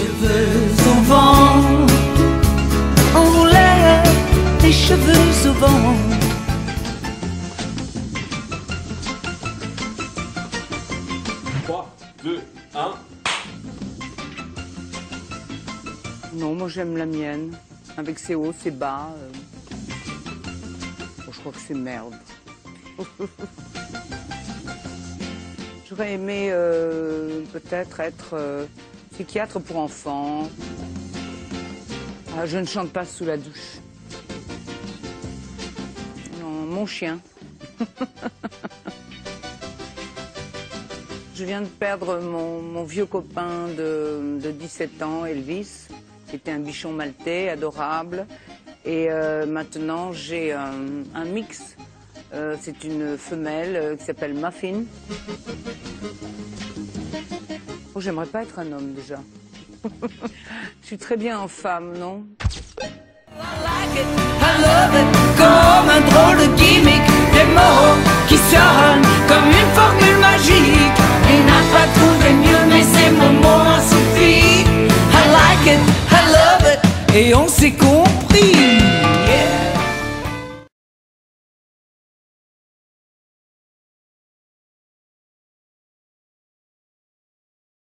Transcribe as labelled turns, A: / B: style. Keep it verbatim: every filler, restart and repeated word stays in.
A: cheveux au vent, en l'air, les cheveux au vent.
B: trois, deux, un.
C: Non, moi j'aime la mienne, avec ses hauts, ses bas. Euh... Bon, je crois que c'est merde. J'aurais aimé euh, peut-être être euh, psychiatre pour enfants. Ah, je ne chante pas sous la douche. Non, mon chien. Je viens de perdre mon, mon vieux copain de, de dix-sept ans, Elvis, qui était un bichon maltais, adorable. Et euh, maintenant, j'ai un, un mix. Euh, c'est une femelle euh, qui s'appelle Muffin. Oh, j'aimerais pas être un homme, déjà. Je suis très bien en femme, non?
A: I like it, I love it, go